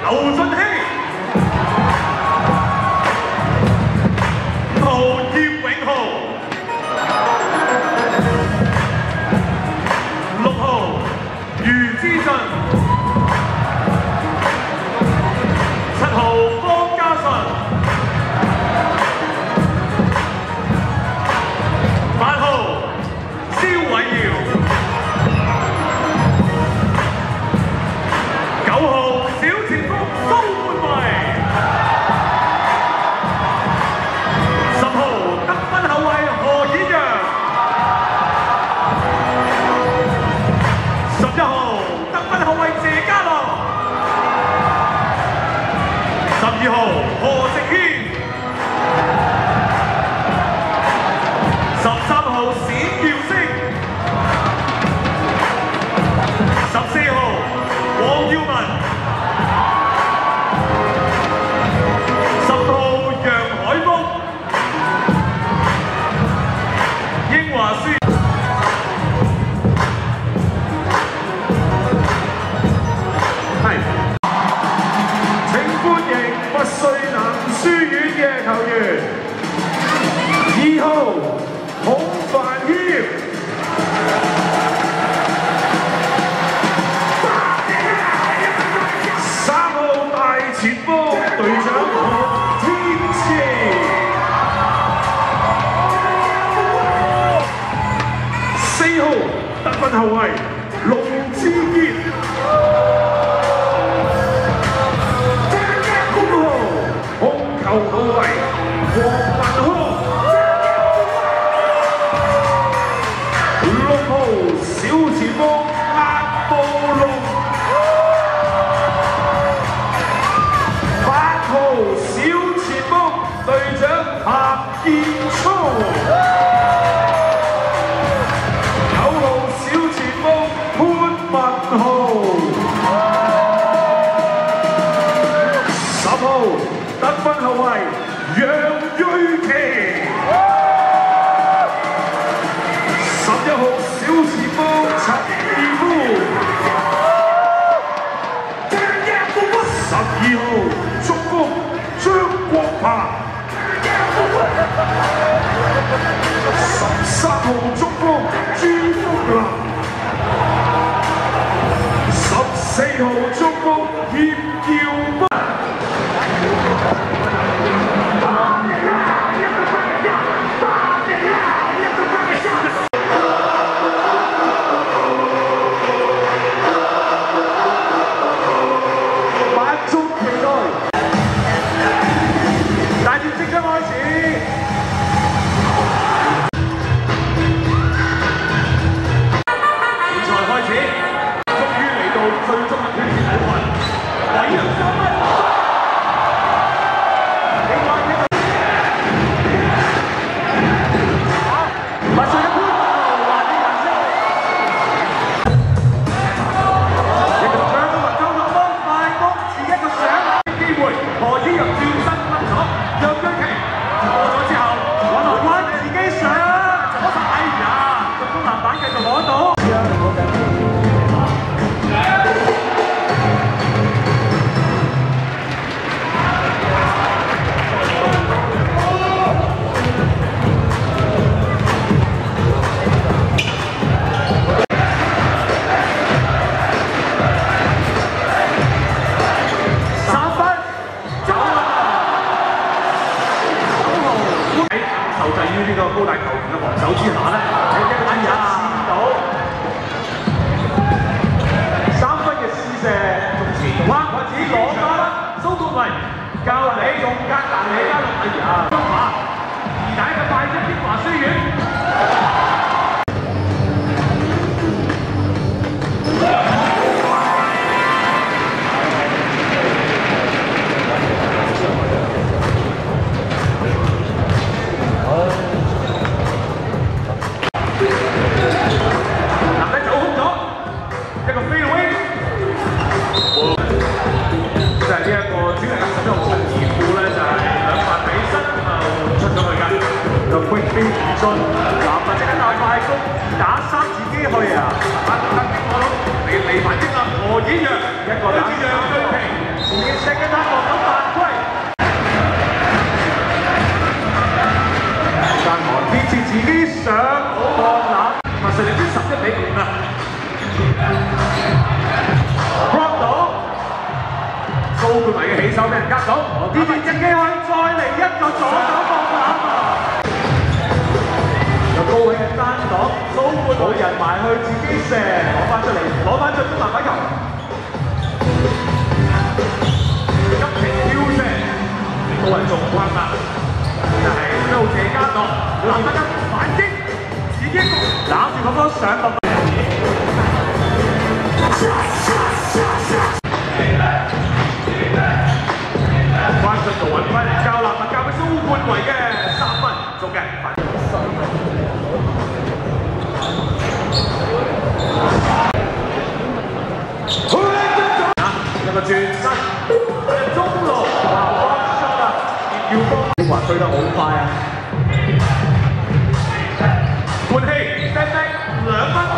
劉俊熙。 後衞龍志傑，5號控球後衞黃文康，6號小前鋒壓布龍，8號小前鋒隊長彭建聰。 得分後衞楊瑞琪，11號小前鋒陳義夫，12號中鋒張國鵬，13號中鋒朱福林，14號中鋒葉耀斌。 高大球員嘅防守之下咧，哎呀，跣到3分嘅試射，仲前彎或者攞分，蘇冠維教你用格蘭尼加勒，哎呀，中華二大嘅快一英華書院。 Quick feed, 蘇冠維嘅起手俾人夾到，呢段日記可以再嚟一個左手放籃啊！有高位嘅單擋，蘇冠冇人埋去自己射，攞翻出嚟，攞翻進攻籃板球。急停挑射，都係中框啦，但係都謝家樂籃板一反擊，自己攬住個波上落。關進度揾翻嚟交籃板，交俾蘇冠維嘅3分，中嘅。一個轉身，中路，哇！要幫華推得好快啊！換氣 ，step back 2分，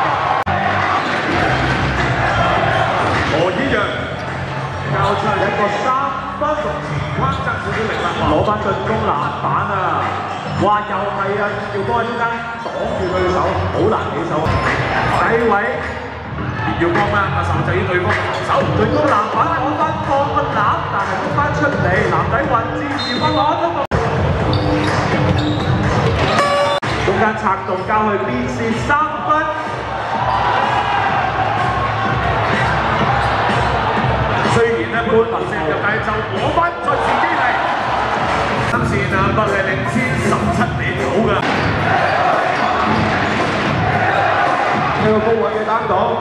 何以陽交出一個3分，同前框爭少少力啦，攞翻進攻籃板啊！哇，又係啊！要幫喺中間擋住佢嘅手，好難起手啊！底位。要幫啦，阿岑就要對方嘅防守，對高籃板攞翻放個籃，但係攞翻出嚟，籃底運至姚君攞到個，中間策動交去邊線3分，雖然咧半球射入，但係就攞翻再自己嚟，今線啊不係領先17年好㗎。一個高位嘅單擋，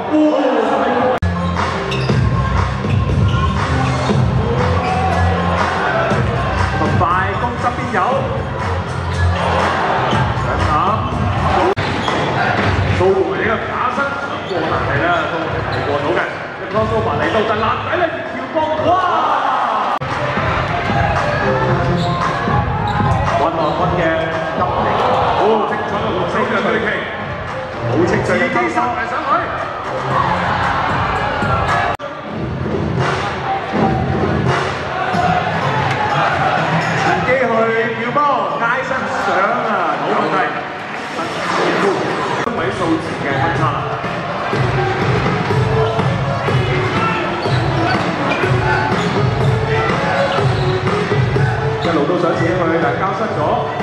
快攻側邊有，上籃，蘇冠維呢個假身想過但係咧都係過到嘅，一個蘇華嚟到但籃底咧跳波，哇！1-on-1嘅急停，好精彩嘅6手嘅對擊。好清脆嘅偷殺埋上去，自己去秒波，挨身上啊，冇問題。一位數字嘅分差，一路都想自己去，但係交失咗。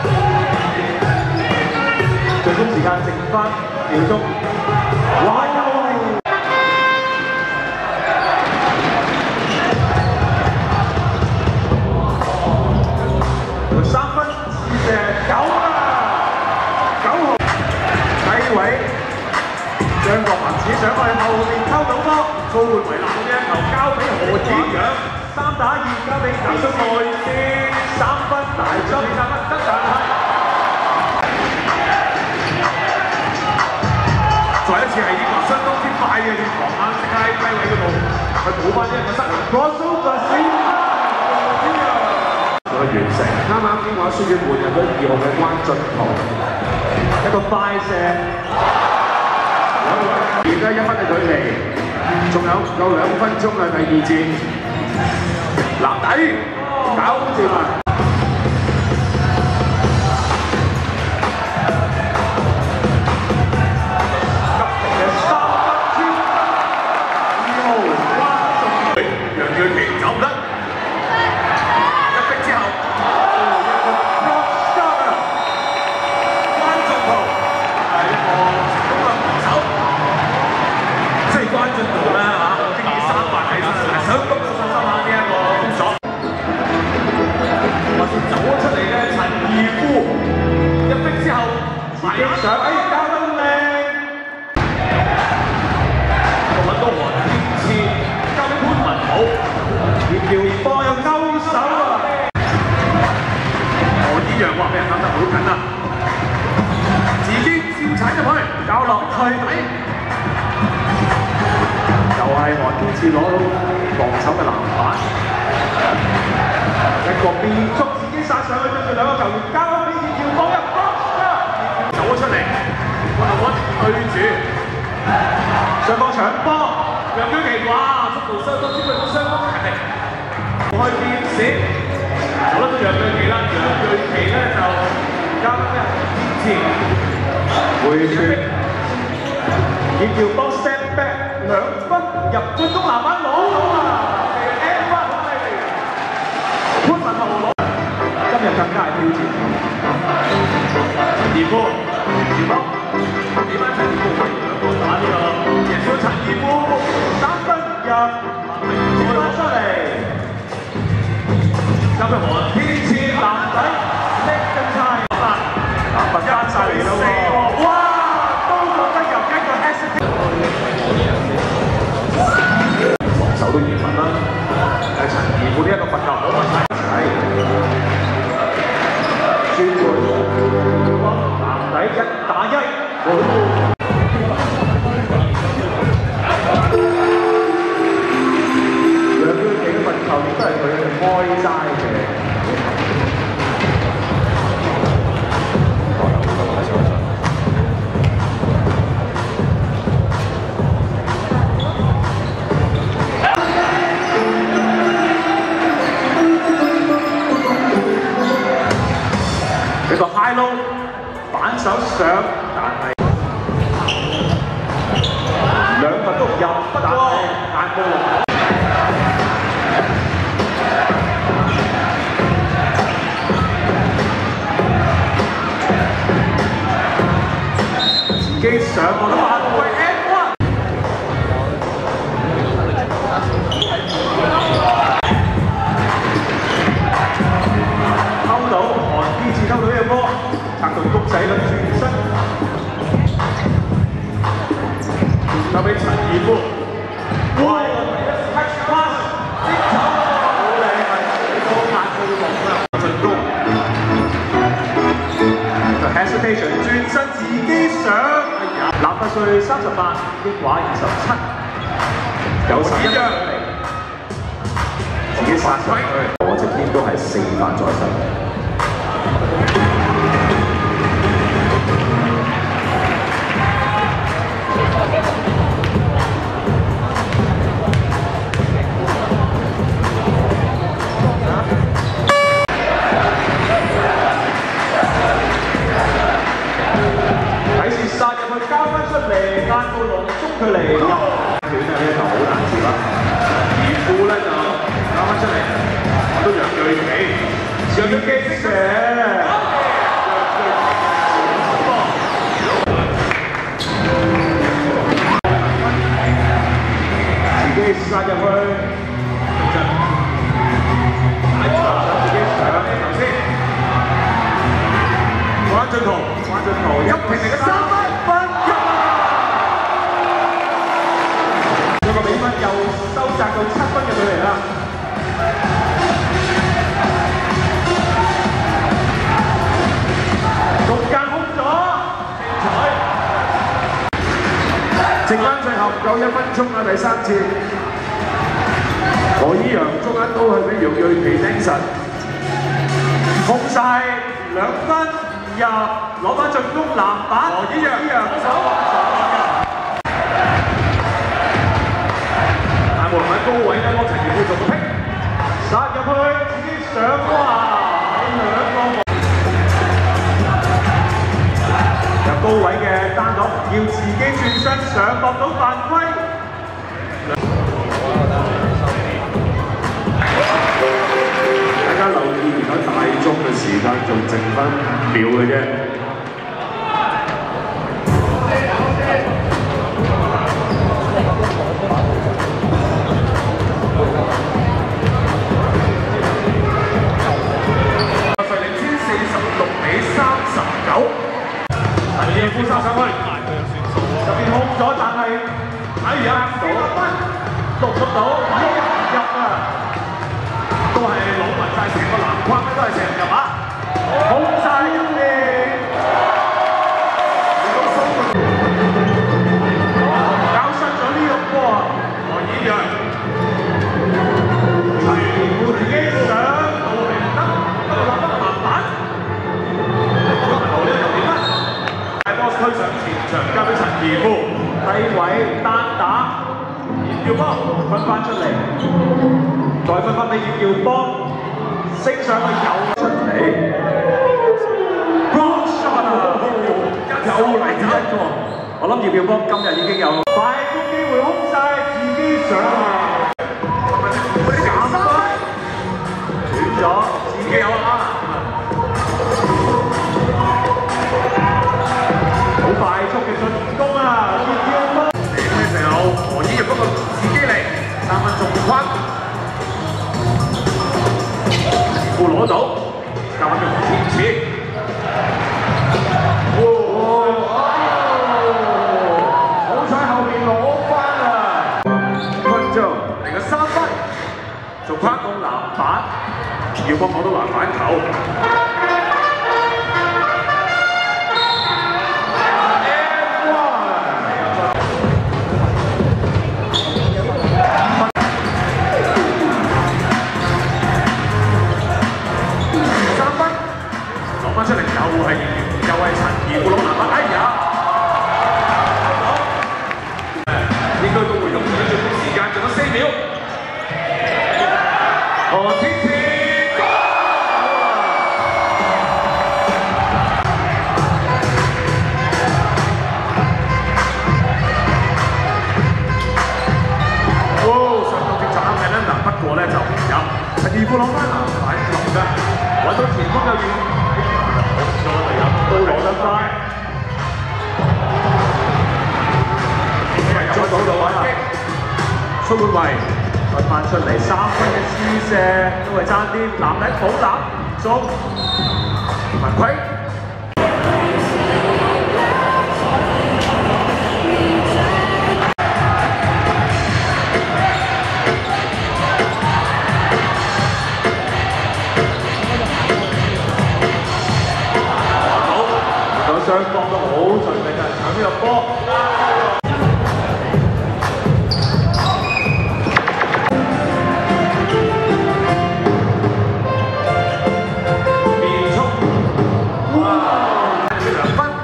最終時間剩翻秒鐘，哇！又係3分試射9啊，9號底位，張國恒指上去後面溝到波，蘇冠維拿到呢一球交俾何子陽，3打2交俾技術外線3分大將3分得但係。再一次係英華相當之快嘅協防啊！即刻喺低位嗰度去補翻呢一個失誤。crossover 4分，完成。啱啱英華輸咗換入咗2號嘅關進圖，一個快射，而家1分嘅距離，仲有唔夠2分鐘嘅第2節，籃底搞掂啊！攞到防守嘅籃板，一個變速自己殺上去，對住2個球員交俾葉耀邦一波，走咗出嚟，1-on-1對住上方搶波，楊居奇哇速度相當之快，都相當勤力，開邊線，做得到楊居奇啦，楊居奇咧就交俾堅持回傳，葉耀邦 step back 2分入進攻籃板攞到啊！ 出韓天賜男仔拎緊差，嗱，加晒嚟啦喎！哇，都覺得入一個 hesitate， 防守都嚴密啦。陳怡富呢一個罰球冇問題，轉換男仔1打1。兩區幾嘅罰球亦都係佢哋開齋嘅。呢個 high low 反手上，但係兩罰都入，不過眼冇龍。自己上岸都犯規 F1。偷到韓天賜偷到呢個波，拆到谷仔嘅轉身，交俾陳怡富。哇！touch pass， 精彩，好靚啊！個眼冇龍啊，進攻。就 hesitation 轉身自己上，立法稅38，英華27，有11張，自己殺上去。我隻天都係4犯在身。殺入去交翻出嚟，眼到龍捉佢嚟入，斷啊！呢一球好難接啦。怡富咧就交翻出嚟，都楊銳琪，楊銳琪識射，自己殺入去，自己上呢頭先，關俊豪一平嚟嘅3分。個比分又收窄到7分嘅距離啦。中間空咗，精彩！剩翻最後唔夠1分鐘啦，第3節。何依陽捉一刀去俾楊銳琪釘實，控晒2分入，攞翻進攻籃板。何依陽無論喺高位咧，幫陳怡富做個劈，殺入去，自己上哇！喺2個入高位嘅單獨，要自己轉身上搏到犯規。大家留意，而家大鐘嘅時間仲剩翻5秒嘅啫。陳怡富殺上去，入邊控咗，但係哎呀到捉到入啊！都係攞埋晒成個籃框，都係成入啊！控晒入面，搞失咗呢個波啊！何依陽，陳怡富自己上到嚟得，不過立得籃板。推上前場，交俾陳怡富，低位單打，葉耀邦分翻出嚟，再分翻俾葉耀邦，升上去又出嚟 ，good shot 啊！又嚟一個，我諗葉耀邦今日已經有快攻機會空晒，自己上啊！減分，斷咗，自己有啊！快速嘅進攻啊！葉耀邦咩時候？何依陽不過自己嚟，3分仲框， 攞到，交翻俾黃天賜。好彩後面攞翻啦！5分鐘嚟個3分，仲跨到籃板，要幫攞到籃板球。 出嚟又係陳怡富攞籃板，哎呀！應該都會用咗最短時間，仲有4秒。何天賜上到決爭嘅呢，不過咧就唔入。陳怡富攞翻籃板球㗎，揾到前鋒有遠。 都攞得翻，捉到就玩啦！蘇冠維再翻出嚟3分嘅試射，都係爭啲男人補籃唔中，犯規。雙方都好盡力嘅搶呢個波，變速，哇！2分，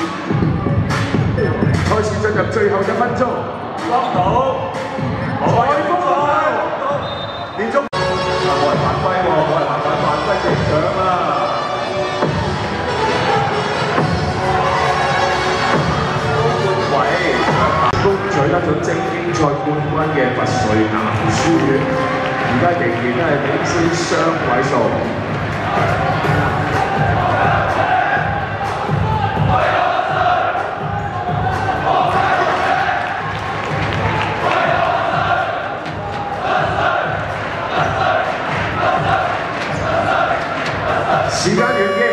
賽事進入最後1分鐘，攞到，海峰連續，冇人犯規喎，冇人犯規直上啦！ 取得咗精英賽冠軍嘅拔萃男書院，而家仍然都係領先雙位數。時間完結。